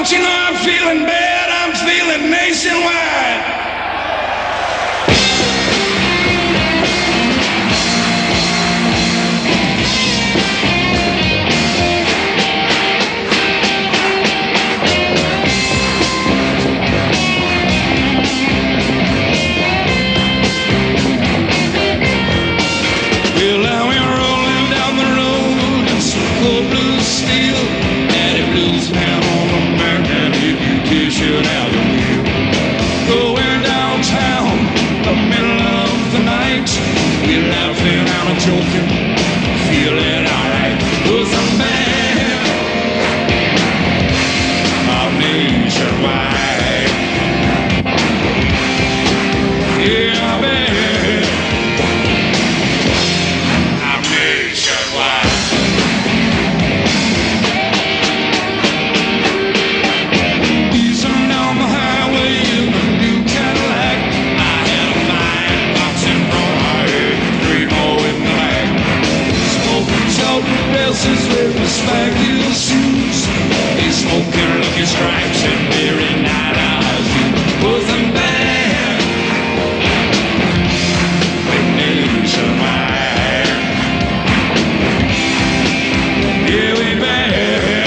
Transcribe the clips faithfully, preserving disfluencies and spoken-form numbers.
Don't you know I'm feeling bad? I'm feeling nationwide. Well, now we're rolling down the road in some cold blue steel. Daddy blues down on the American Education Avenue. Going downtown, the middle of the night. We're laughing and joking, feeling alright. 'Cause I'm bad, I'm nationwide. Yeah, I'm bad, I'm nationwide. Easing down the highway in a new Cadillac. I had a fine box in front, I had three more in the back. Smoking short dresses with the spike heel shoes. He's smoking Lucky Strikes and very night eyes. Was I'm bad, I'm nationwide. Yeah, we bad.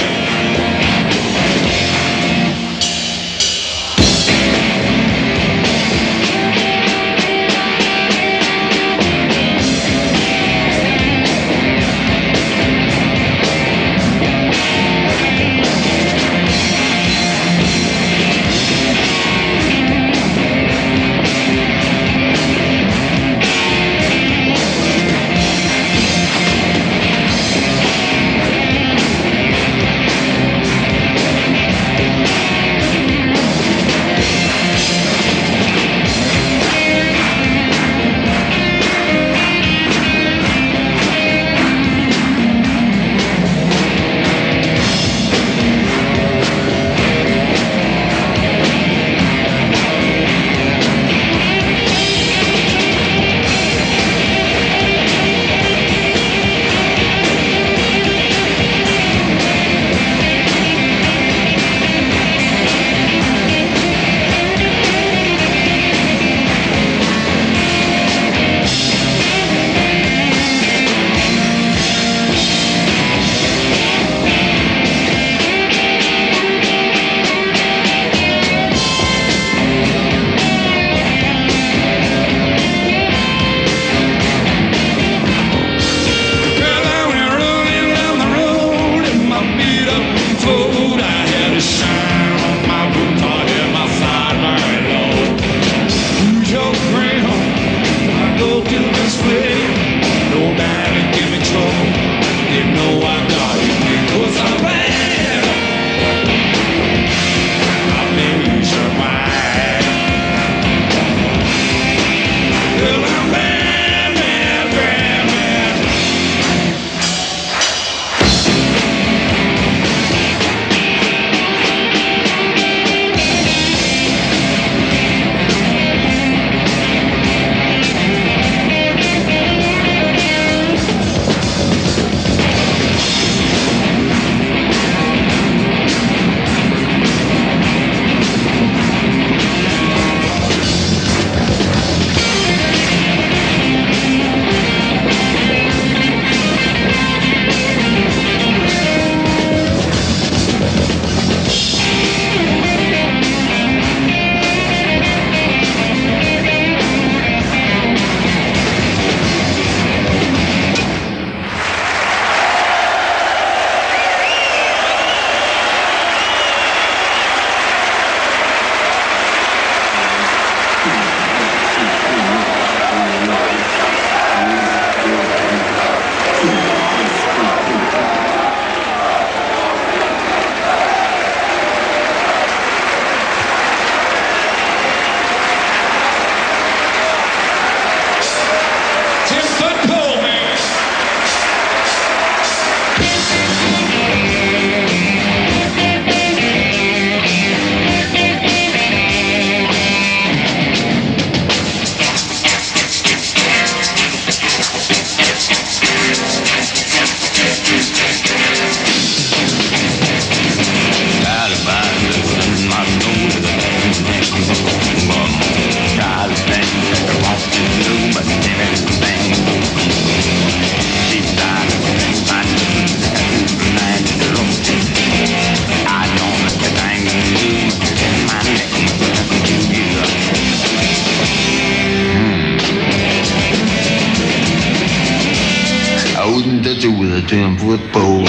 touch it with a ten-foot pole.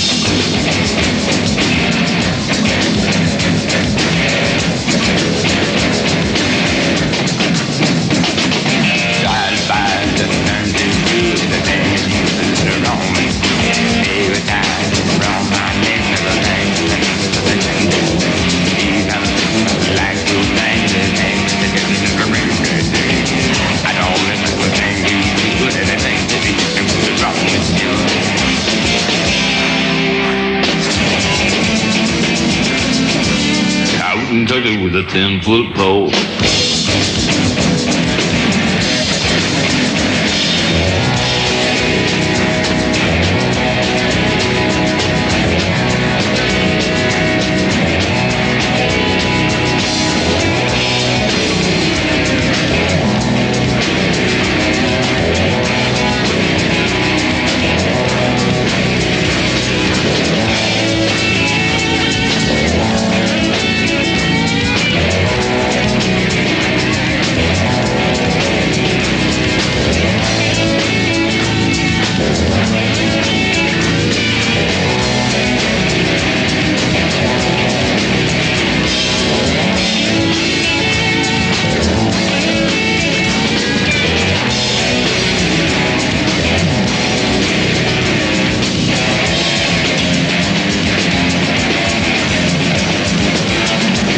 Touch it with a ten-foot pole.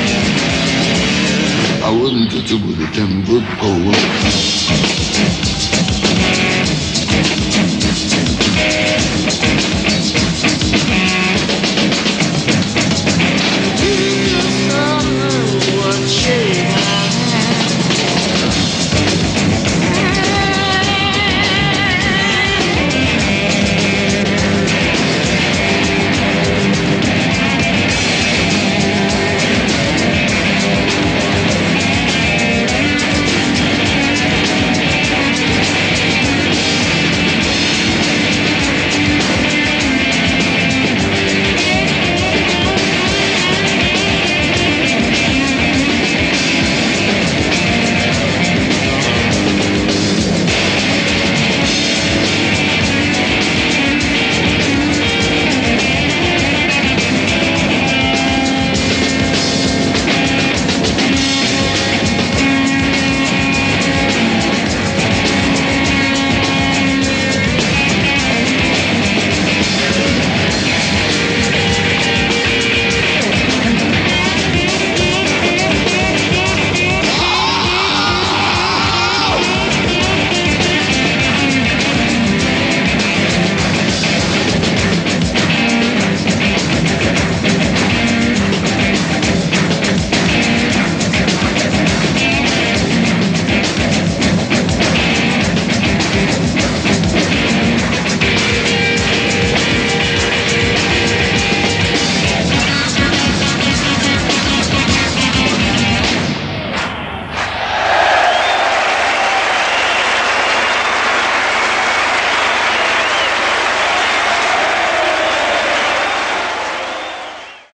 I wouldn't touch it with a ten-foot pole.